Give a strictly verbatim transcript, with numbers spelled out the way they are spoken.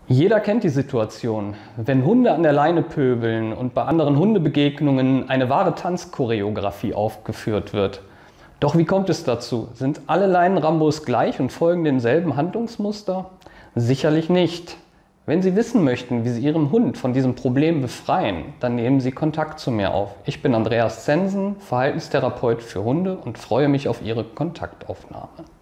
Jeder kennt die Situation, wenn Hunde an der Leine pöbeln und bei anderen Hundebegegnungen eine wahre Tanzchoreografie aufgeführt wird. Doch wie kommt es dazu? Sind alle Leinen-Rambos gleich und folgen demselben Handlungsmuster? Sicherlich nicht. Wenn Sie wissen möchten, wie Sie Ihren Hund von diesem Problem befreien, dann nehmen Sie Kontakt zu mir auf. Ich bin Andreas Zensen, Verhaltenstherapeut für Hunde und freue mich auf Ihre Kontaktaufnahme.